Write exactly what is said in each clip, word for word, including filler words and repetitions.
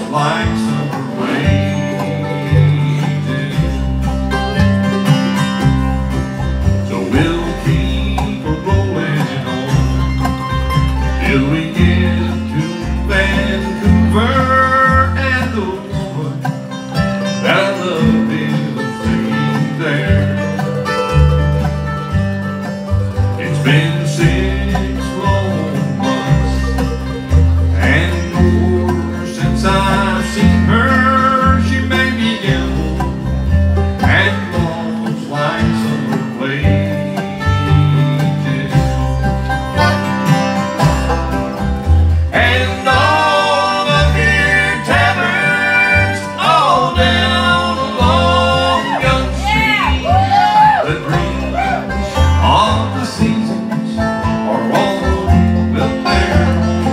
like summer wages. So we'll keep rolling on till we get to Vancouver, and the woman that I love is staying there. It's been six long months and more since I've seen her. She made me gamble and lost like summer wages. And all the beer taverns all down along Young Street, the dreams of the seasons are all built there.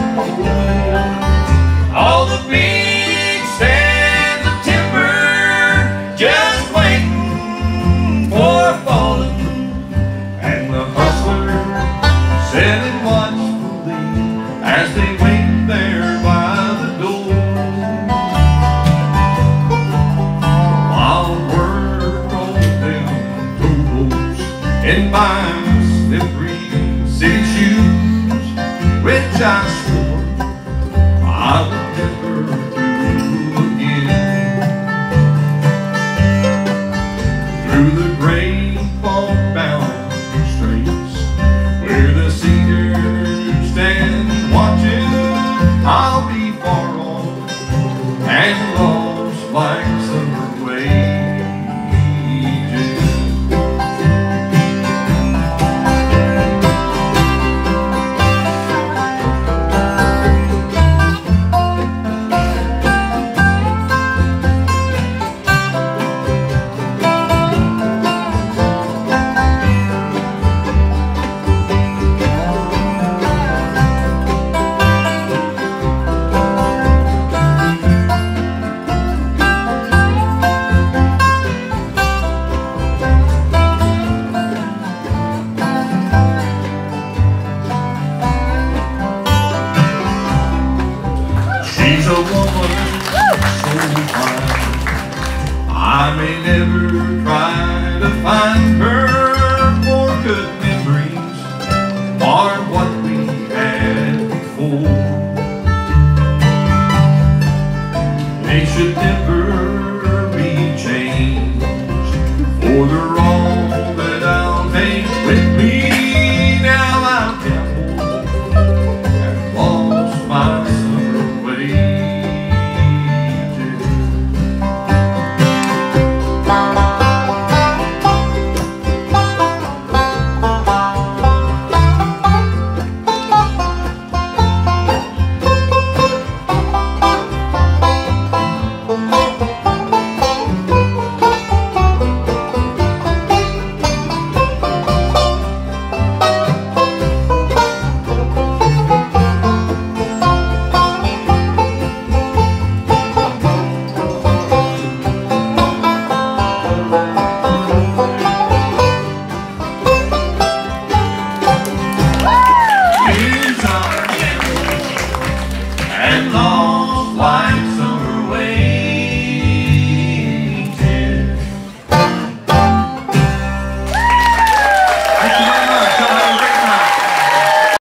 All the big stands of timber just waiting for falling, and the hustlers sitting watchfully as they wait there by the door. I'll work on them toes in my slippery city shoes, which I swore I would never do again. Through the great fog-bound streets where the cedars stand watching, I'll be far off and lost like summer wages. She's a woman so fine, I may never try to find her, for good memories are what we had before. They should never be changed for the wrong that I'll take with me. Now I'm gambled and lost my summer wages. And long